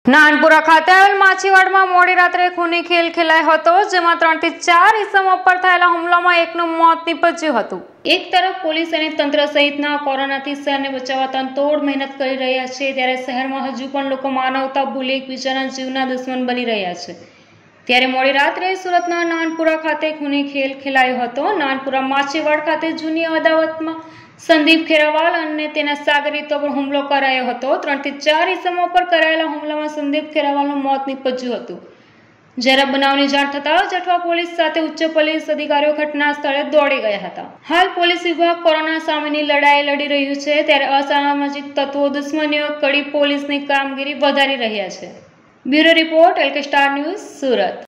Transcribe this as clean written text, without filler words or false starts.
નાનપુરા ખાતે આવેલ માછીવાડમાં મોડી રાત્રે ખૂની ખેલ ખેલાયો હતો, જેમાં 3 થી 4 ઇસમો પર થયેલા હુમલામાં એકનું મોત નીપજ્યું હતું। એક તરફ પોલીસ અને તંત્ર સહિતના કોરોનાથી શહેરને બચાવવા તનતોડ મહેનત કરી રહ્યા છે, ત્યારે શહેરમાં હજુ પણ લોકો માનવતા ભૂલી એકબીજાના જીવના દુશ્મન બની રહ્યા છે। ત્યારે મોડી રાત્રે સુરતના નાનપુરા ખાતે ખૂની ખેલ ખેલાયો હતો। નાનપુરા માછીવાડ ખાતે જૂની અદાવતમાં સંદીપ ખેરાવાલ અને તેના સાગરીતો પર હુમલો કરાયો હતો। 3 થી 4 ઇસમો પર કરાયેલા હુમલામાં સંદીપ ખેરાવાલનું મોત નીપજ્યું હતું। જ્યારે બનાવની જાણ થતાં જઠવા પોલીસ સાથે ઉચ્ચ પોલીસ અધિકારીઓ ઘટના સ્થળે દોડી ગયા હતા। હાલ પોલીસ વિભાગ કોરોના સામેની લડાઈ લડી રહ્યું છે, ત્યારે અસામાજિક તત્વો દુશ્મનીઓ કડી પોલીસની કામગીરી વધારી રહ્યા છે। Bureau report LKSTARNEWS Surat.